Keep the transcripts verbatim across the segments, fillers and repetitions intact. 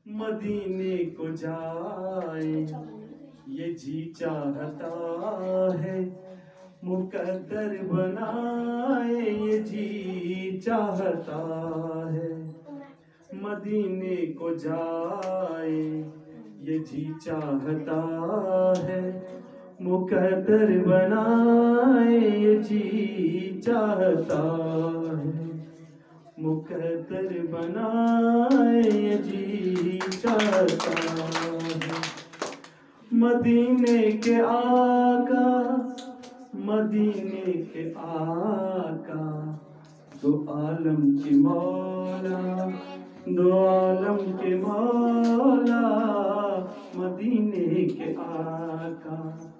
मदीने को जाए ये जी चाहता है, मुकद्दर बनाए ये जी चाहता है। मदीने को जाए ये जी चाहता है, मुकद्दर बनाए ये जी चाहता है। मुकद्दर बनाए ये जी चाहता है। मदीने के आका, मदीने के आका, दो आलम के मौला, दो आलम के मौला। मदीने के आका,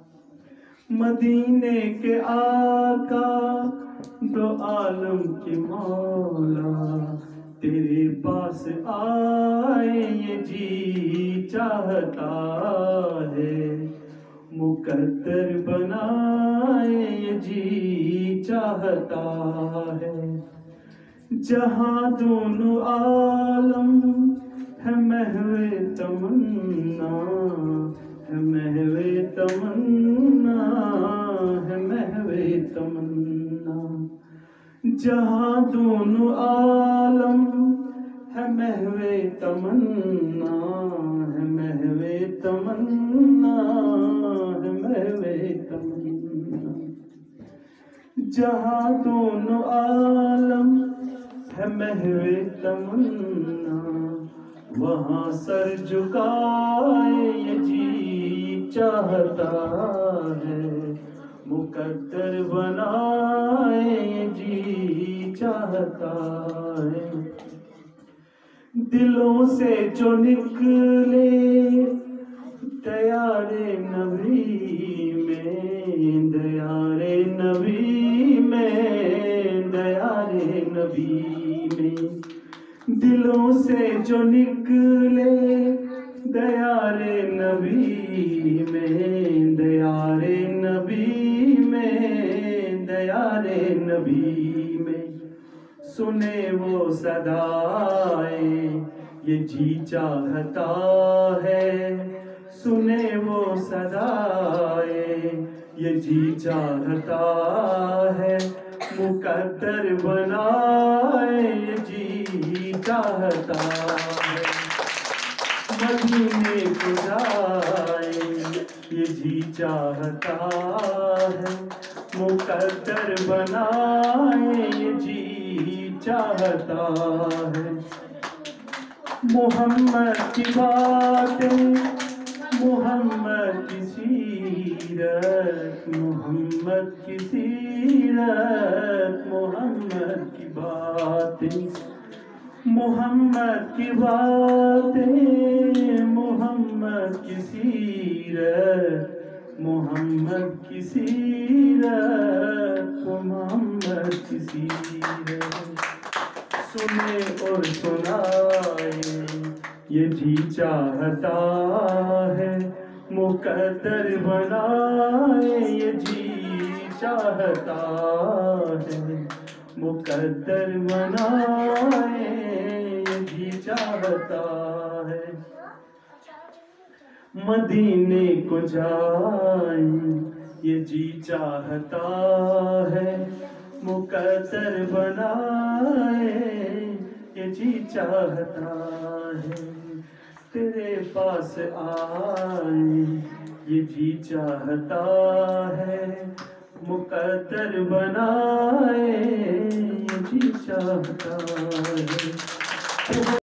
मदीने के आका, दो आलम के मौला। तेरे पास आए ये जी चाहता है, मुकद्दर बनाए ये जी चाहता है। जहाँ दोनों आलम है महवे तमन्ना, है महवे तमन्ना, है महवे तमन्ना। जहाँ दोनों आलम है महवे तमन्ना, है महवे तमन्ना, है महवे तमन्ना। जहाँ दोनों आलम है महवे तमन्ना, वहाँ सर झुकाए ये जी चाहता है, मुकद्दर बनाए ये जी चाहता है। दिलों से जो निकले दयारे नबी में, दयारे नबी में, दयारे नबी में। दिलों से जो निकले दयारे नबी में, दयारे नबी में, दयारे नबी में। सुने वो सदाएं ये जी चाहता है, सुने वो सदाएं ये जी चाहता है। मुकद्दर बनाए ये जी चाहता है। मदीने को जाए ये जी चाहता है, मुकद्दर बनाए ये जी चाहता है। मोहम्मद की बातें, मोहम्मद की सीरत, मोहम्मद की सीरत, मोहम्मद की बातें, मोहम्मद की बातें, मोहम्मद की सीरत, मोहम्मद की सीरत, मोहम्मद की सीरत। सुने और सुनाए ये जी चाहता है, मुकद्दर बनाए ये जी चाहता है, मुकद्दर बनाए ये जी चाहता है। मदीने को जाए ये जी चाहता है, मुकद्दर बनाए ये जी चाहता है। तेरे पास आए ये जी चाहता है, मुकद्दर बनाए ये जी चाहता है।